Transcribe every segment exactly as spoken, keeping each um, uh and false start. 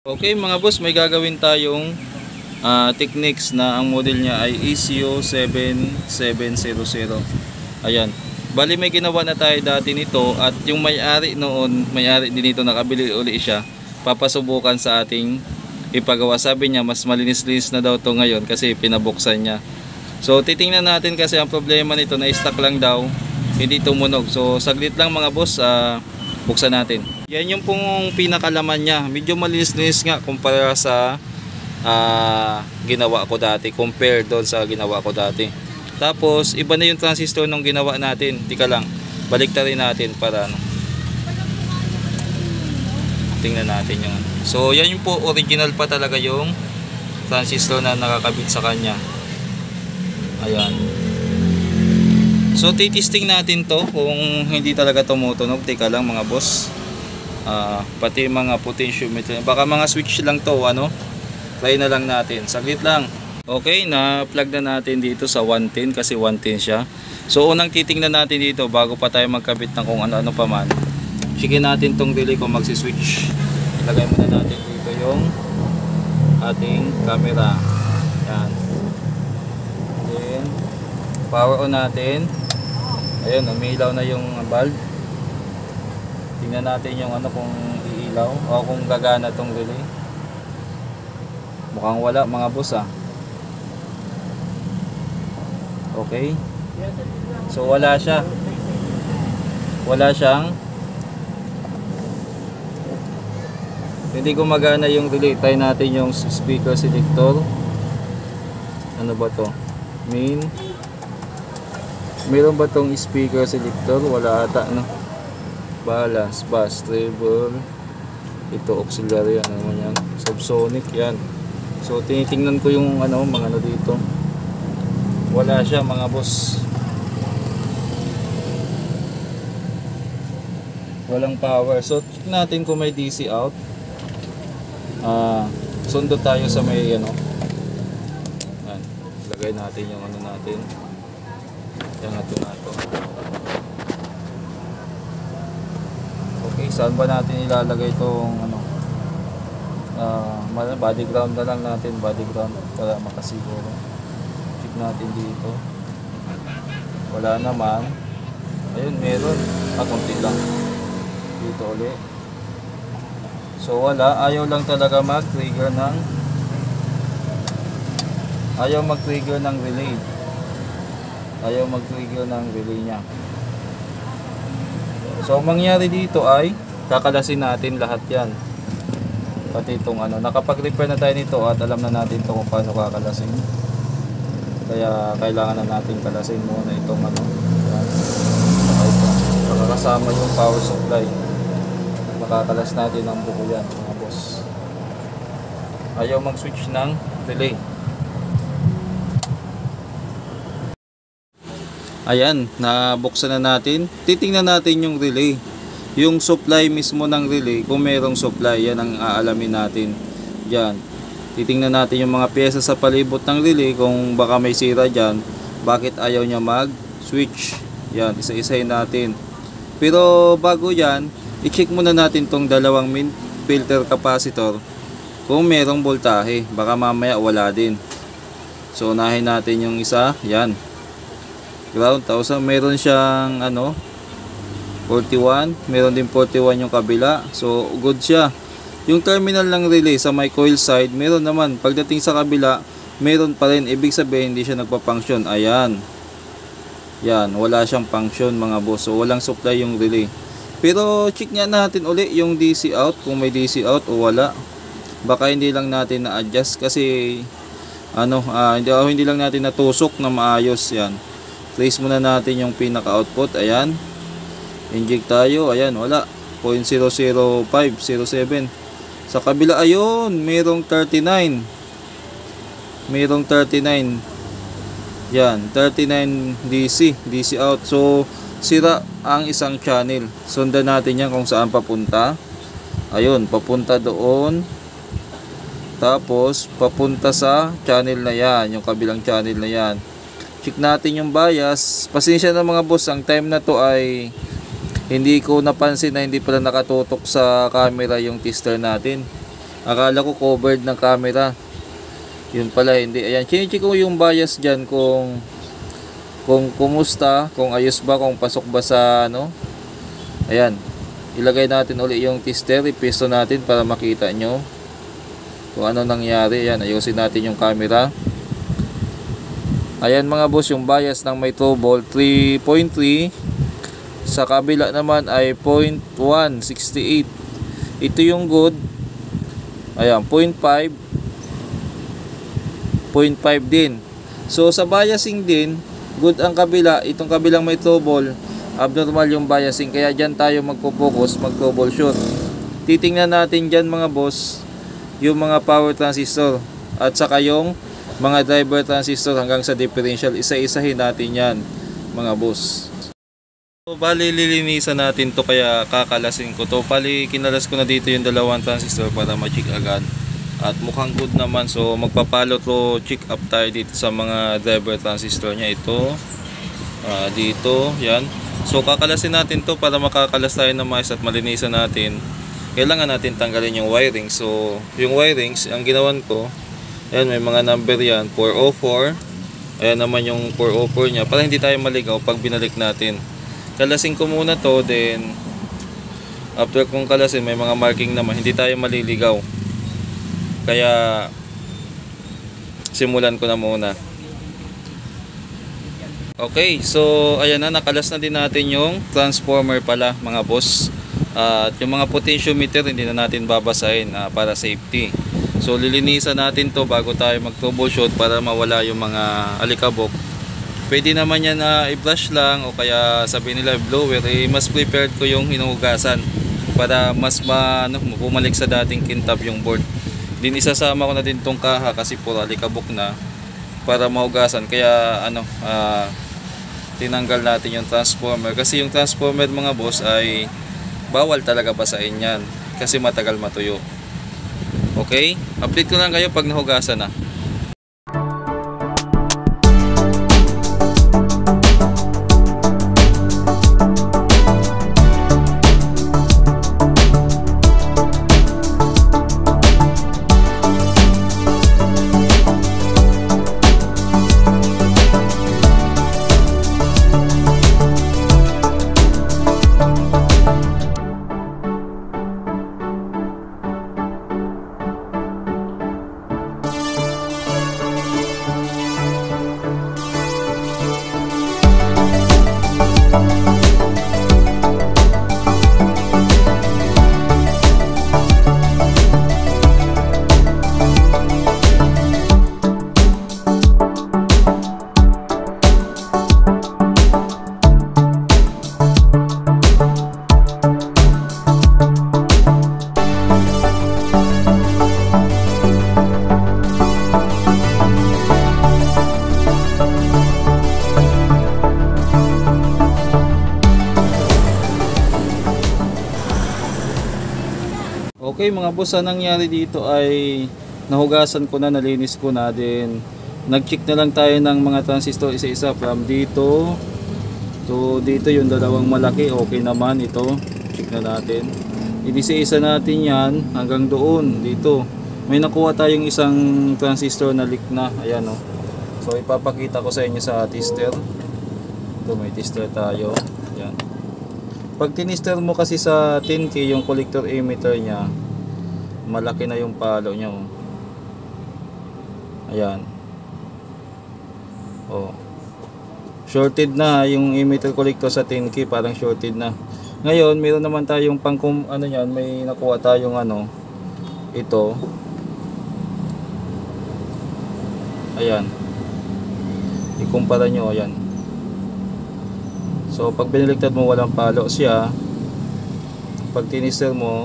Okay mga boss, may gagawin tayong uh, techniques na ang model niya ay E C U seven seven zero zero. Ayan. Bali may ginawa na tayo dati nito at yung may-ari noon, may-ari din nito, nakabili uli siya. Papasubukan sa ating ipagawa. Sabi niya mas malinis-linis na daw to ngayon kasi pinabuksan niya. So titingnan natin kasi ang problema nito na stock lang daw, hindi tumunog. So saglit lang mga boss, uh, buksan natin. Yan yung pong pinakalaman niya. Medyo malinis-linis nga kumpara sa uh, ginawa ko dati. Compare doon sa ginawa ko dati. Tapos iba na yung transistor nung ginawa natin. Tika lang, baliktarin natin para ano. Tingnan natin yung. So yan yung po original pa talaga yung transistor na nakakabit sa kanya. Ayan. So titisting natin to kung hindi talaga tumutunog. Tika lang mga boss. Uh, pati mga potentiometer, baka mga switch lang to, ano, try na lang natin, saglit lang. Okay, na plug na natin dito sa one ten kasi one ten siya. So unang titingnan natin dito bago pa tayo magkabit ng kung ano-ano pa man, checkin natin tong relay kung magsi-switch. Ilagay muna natin dito yung ating camera. Yan. Then power on natin. Ayun, umiilaw na yung bulb. Tingnan natin yung ano kung iilaw o kung gagana tong relay. Mukhang wala mga boss ah. Okay. So wala siya. Wala siyang. Hindi gumagana yung relay. Try natin yung speaker selector. Ano ba to? Main. Meron ba tong speaker selector? Wala ata no. Balance, bass, treble, ito auxiliary, ano naman yan, subsonic yan. So tinitingnan ko yung ano, mga ano dito, wala siya mga boss, walang power. So check natin kung may D C out. uh, sundo tayo sa may ano, yan. Lagay natin yung ano natin, yan natin nato. Okay, saan ba natin ilalagay itong ano, uh, body ground na lang natin, body ground para makasiguro. Check natin dito, wala naman. Ayun, meron, ah, konti lang dito ulit. So wala, ayaw lang talaga mag trigger ng ayaw mag trigger ng relay ayaw mag trigger ng relay nya. So mangyari dito ay kakalasin natin lahat yan, pati itong ano, nakapag-repair na tayo nito at alam na natin ito kung paano kakalasin. Kaya kailangan na natin kalasin muna itong ano, yan. Makakasama yung power supply, makakalas natin ang buko yan mga boss. Ayaw mag switch ng relay. Ayan, nabuksan na natin. Titingnan natin yung relay, yung supply mismo ng relay. Kung merong supply, yan ang aalamin natin. Yan, titingnan natin yung mga pyesa sa palibot ng relay, kung baka may sira dyan, bakit ayaw niya mag switch. Yan, isa-isahin natin. Pero bago yan, i-check muna natin tong dalawang main filter capacitor kung merong voltahe, baka mamaya wala din. So unahin natin yung isa. Yan, ground one thousand, meron siyang ano forty-one, meron din forty-one yung kabila. So good siya. Yung terminal ng relay sa may coil side, meron naman. Pagdating sa kabila, meron pa rin. Ibig sabihin hindi siya nagpa-function. Ayan, yan, wala siyang function mga boss. So walang supply yung relay. Pero check nga natin uli yung D C out, kung may D C out o wala. Baka hindi lang natin na-adjust kasi ano, uh, hindi, uh, hindi lang natin natusok na maayos. Yan, trace muna natin yung pinaka-output. Ayan, inject tayo. Ayan, wala, zero point zero zero five zero seven. Sa kabila, ayun, mayroong thirty-nine. Mayroong thirty-nine. Yan, thirty-nine D C, D C out. So, sira ang isang channel. Sundan natin yan kung saan papunta. Ayun, papunta doon. Tapos, papunta sa channel na yan, yung kabilang channel na yan. Check natin yung bias. Pasensya na mga boss, ang time na to ay hindi ko napansin na hindi pala nakatutok sa camera yung tester natin. Akala ko covered ng camera. Yun pala hindi. Ayan, chinecheck ko yung bias dyan kung kung kumusta, kung ayos ba, kung pasok ba sa ano. Ayan, ilagay natin uli yung tester, ipisto natin para makita nyo kung ano nangyari. Ayan, ayusin natin yung camera. Ayan mga boss, yung bias ng may trouble three point three, sa kabila naman ay zero point one six eight. Ito yung good. Ayan, zero point five, zero point five din. So sa biasing din, good ang kabila. Itong kabilang may trouble, abnormal yung biasing. Kaya dyan tayo magpo-focus, mag-troubleshoot. Titingnan natin dyan mga boss yung mga power transistor at saka yung mga driver transistor hanggang sa differential. Isa-isahin natin yan mga boss. So bali lilinisan natin to, kaya kakalasin ko to. Bali kinalas ko na dito yung dalawang transistor para ma-check agad. At mukhang good naman. So magpapalo to check up tayo dito sa mga driver transistor nya. Ito, uh, dito, yan. So kakalasin natin to para makakalas tayo ng mais at malinisan natin. Kailangan natin tanggalin yung wiring. So yung wirings, ang ginawan ko, ayan, may mga number yan, four oh four. Ayan naman yung four oh four nya, para hindi tayo maligaw pag binalik natin. Kalasin ko muna to, then after kong kalasin, may mga marking naman, hindi tayo maliligaw. Kaya simulan ko na muna. Okay, so ayan na, nakalas na din natin yung transformer pala mga boss. Uh, at yung mga potentiometer hindi na natin babasahin uh, para safety. So lilinisan natin to bago tayo mag-troubleshoot para mawala yung mga alikabok. Pwede naman yan na uh, i-brush lang o kaya sabihin nila blower. Eh, mas prepared ko yung hinuhugasan para mas ma, ano, bumalik sa dating kintab yung board. Din isasama ko na din tong kaha kasi puro alikabok na para mahugasan. Kaya ano, uh, tinanggal natin yung transformer. Kasi yung transformer mga boss ay bawal talaga basahin yan kasi matagal matuyo. Okay, update ko lang kayo pag nahugasan na. Okay mga boss, ang nangyari dito ay nahugasan ko na, nalinis ko na din. Nag-check na lang tayo ng mga transistor isa-isa from dito to dito, yung dalawang malaki okay naman. Ito check na natin, inisa-isa natin yan hanggang doon dito. May nakuha tayong isang transistor na leak na, ayan o. So ipapakita ko sa inyo sa tester. Ito may tester tayo, ayan. Pag tinister mo kasi sa ten K yung collector emitter nya, malaki na yung palo nya oh. Ayan. Oh. Shorted na yung emitter collector sa ten K, parang shorted na. Ngayon, meron naman tayong pang ano yan, may nakuha tayong ano, ito. Ayan. Ikumpara nyo, ayan. So pag binaliktad mo walang palo siya. Pag tinister mo,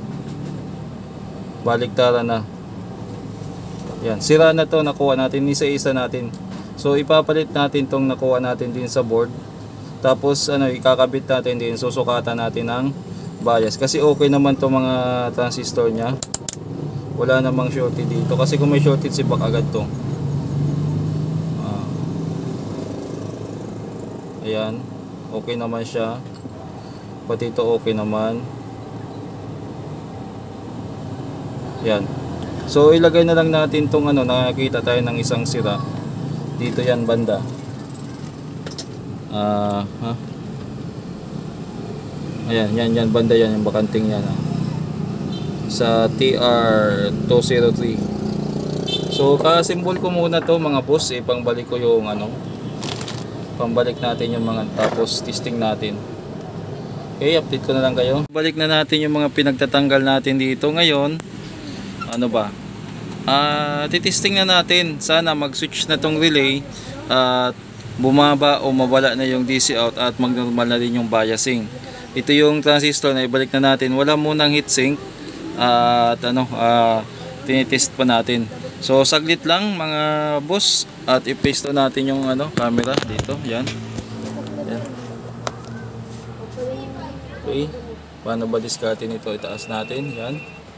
baliktaran na. Yan, sira na to, nakuha natin, isa-isa natin. So ipapalit natin tong nakuha natin din sa board. Tapos ano, ikakabit natin din, susukatan natin ng bias. Kasi okay naman to mga transistor nya. Wala namang shorted dito. Kasi kung may shorted, sibak agad to. Ah. Ayan, okay naman siya. Pati ito okay naman. Yan. So ilagay na lang natin tong ano, nakakita tayo ng isang sira. Dito yan banda. Ah, uh, ha? Ayan, yan, yan banda yan, yung bakanting yan. Ha? Sa T R two oh three. So ka-symbol ko muna to mga boss, ipangbalik ko yung ano. Pambalik natin yung mga, tapos testing natin. Okay, update ko na lang kayo. Balik na natin yung mga pinagtatanggal natin dito ngayon. Ano ba? Ah, uh, titesting na natin. Sana mag-switch na tong relay at uh, bumaba o mawala na yung D C out at mag-normal na din yung biasing. Ito yung transistor na ibalik na natin. Wala munang heatsink uh, at ano, uh, tinitest pa natin. So saglit lang mga boss at i-paste natin yung ano, camera dito. Yan. Yan. Okay. Paano ba diskarte nito? Itaas natin. Yan.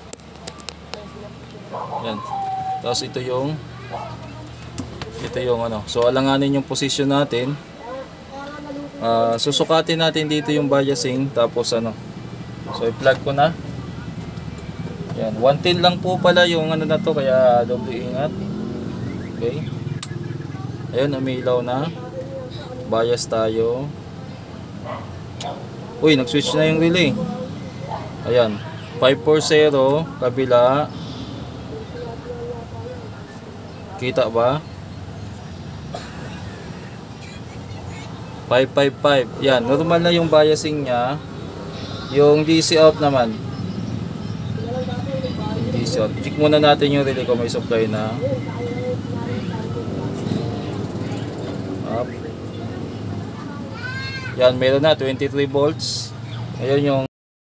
Yan. Tapos ito yung ito yung ano. So alanganin yung position natin. Uh, susukatin natin dito yung biasing, tapos ano. So i-plug ko na. Yan, one ten lang po pala yung ano na to, kaya doble ingat. Okay. Ayun, umilaw na. Bias tayo. Uy, nag-switch na yung relay. Ayan, five forty kabila. Kita ba? five five five. Yan, normal na yung biasing niya. Yung D C out naman. D C out. Check muna natin yung relay kung may supply na. Up. Yan, meron na twenty-three volts. Ayun yung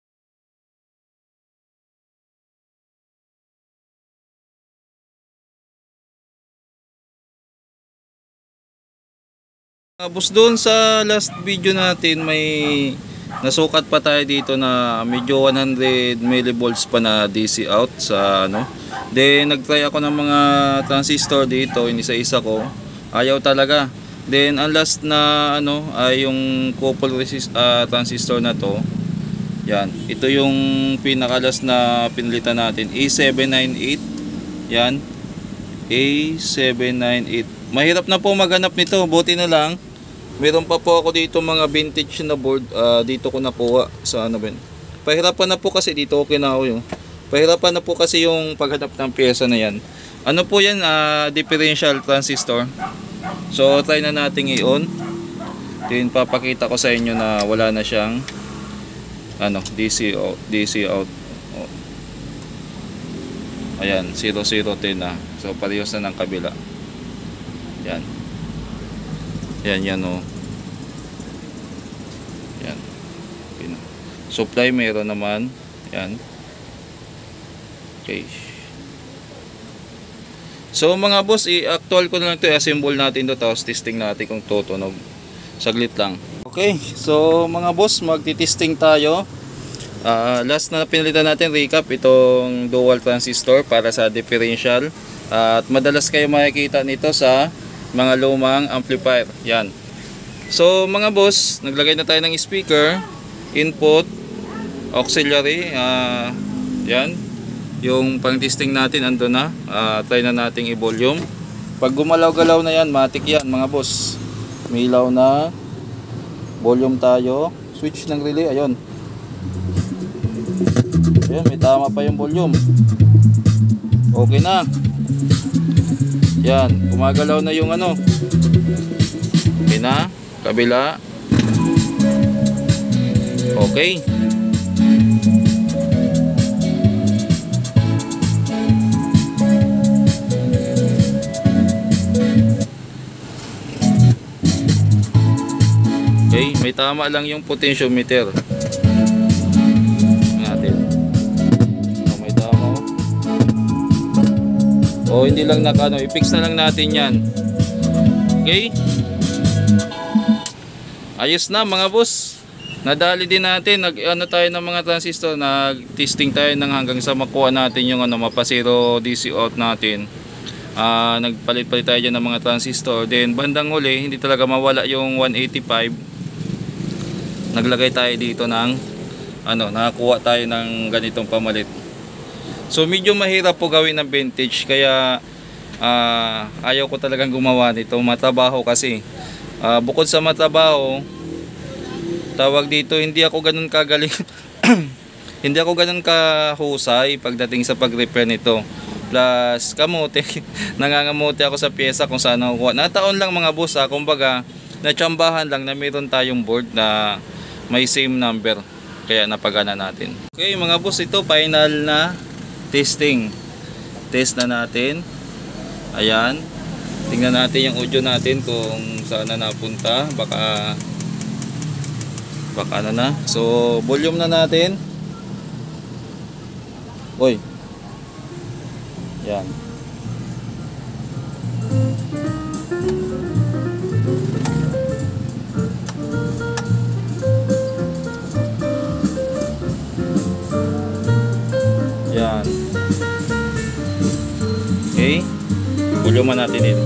tapos doon sa last video natin may nasukat pa tayo dito na medyo one hundred millivolts pa na D C out sa ano. Then nagtry ako ng mga transistor dito, inisa-isa ko. Ayaw talaga. Then ang last na ano ay yung couple resist uh, transistor na to. Yan, ito yung pinakalas na pinilitan natin, A seven ninety-eight. Yan. A seven ninety-eight. Mahirap na po maghanap nito, buti na lang meron pa po ako dito mga vintage na board, uh, dito ko nakuha sa ano ben. Pahirapan na po kasi dito okay na ako yung. Pahirapan na po kasi yung paghanap ng pyesa na yan. Ano po yan? Uh, differential transistor. So try na nating i-on. Then papakita ko sa inyo na wala na siyang ano, D C out, D C out. Oh. Ayan, zero zero ten na. So parehas na ng kabila. Yan. Yan yan oh. Yan. Supply meron naman. Yan. Okay. So mga boss, i-actual ko na lang ito, i-assemble natin ito, tapos testing natin kung tutunog. Saglit lang. Okay, so mga boss, magti-testing tayo. Uh, last na pinalitan natin, recap, itong dual transistor para sa differential. Uh, at madalas kayo makikita nito sa mga lumang amplifier. Yan. So mga boss, naglagay na tayo ng speaker, input, auxiliary, uh, yan. Yung pang-testing natin ando na. Uh, try na nating i-volume. Pag gumalaw-galaw na yan, matik yan mga boss. May ilaw na. Volume tayo. Switch ng relay, ayun. Ayun, may tama pa yung volume. Okay na. Yan, gumagalaw na yung ano. Okay na, kabila. Okay. Okay, may tama lang yung potentiometer. Natin. Oh, may tama. O hindi lang nakano, i-fix na lang natin yan. Okay? Ayos na mga boss. Nadali din natin, nag ano tayo ng mga transistor, nag-testing tayo ng hanggang sa makuha natin yung ano, mapasiro D C out natin. Uh, nagpalit-palit tayo dyan ng mga transistor. Then bandang huli, hindi talaga mawala yung one eighty-five. Naglagay tayo dito ng ano, nakakuha tayo ng ganitong pamalit. So medyo mahirap po gawin ng vintage, kaya uh, ayaw ko talagang gumawa nito. Matrabaho kasi. Uh, bukod sa matrabaho, tawag dito, hindi ako ganun kagaling. Hindi ako ganun kahusay pagdating sa pag-repair nito. Plus kamote, nangangamote ako sa pyesa kung saan nakukuha. Nataon lang mga boss, ha, kumbaga natsambahan lang na meron tayong board na may same number, kaya napagana natin. Okay mga boss, ito final na testing. Test na natin. Ayan, tingnan natin yung audio natin kung saan na napunta. Baka baka ano na. So volume na natin. Oy, yan. Yan. Okay. Volume natin ito.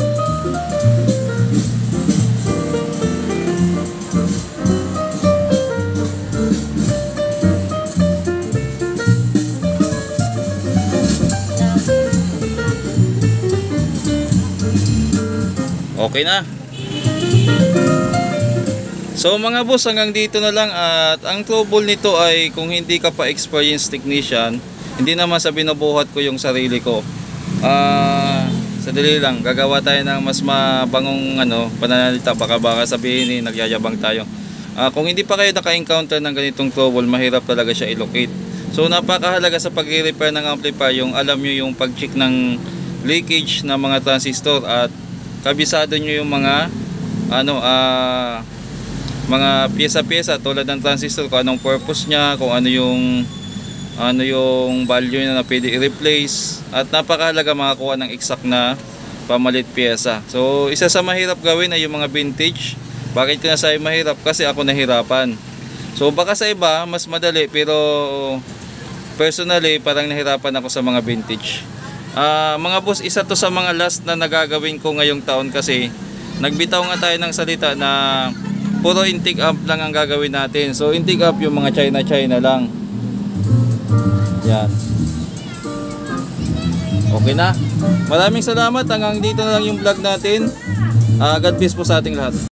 Okay na. So mga boss, hanggang dito na lang. At ang trouble nito ay kung hindi ka pa experienced technician, hindi naman sa binubuhat ko yung sarili ko. Ah, uh, sadali lang, gagawa tayo ng mas mabangong ano, pananalita. Baka baka sabihin eh, nagyayabang tayo. Uh, kung hindi pa kayo naka-encounter ng ganitong trouble, mahirap talaga siya i-locate. So napakahalaga sa pag-repair ng amplifier yung alam nyo yung pag-check ng leakage ng mga transistor at kabisado nyo yung mga ano uh, mga pyesa-pyesa tulad ng transistor, kung anong purpose nya, kung ano yung ano yung value na, na pwede i-replace, at napakahalaga makakuha ng exact na pamalit pyesa. So isa sa mahirap gawin ay yung mga vintage. Bakit ko nasabi mahirap? Kasi ako nahirapan. So baka sa iba mas madali, pero personally parang nahirapan ako sa mga vintage. Uh, mga boss, isa to sa mga last na nagagawin ko ngayong taon kasi nagbitaw nga tayo ng salita na puro intake up lang ang gagawin natin. So intake up yung mga China China lang. Yan. Okay na. Maraming salamat. Hanggang dito na lang yung vlog natin. uh, God bless po sa ating lahat.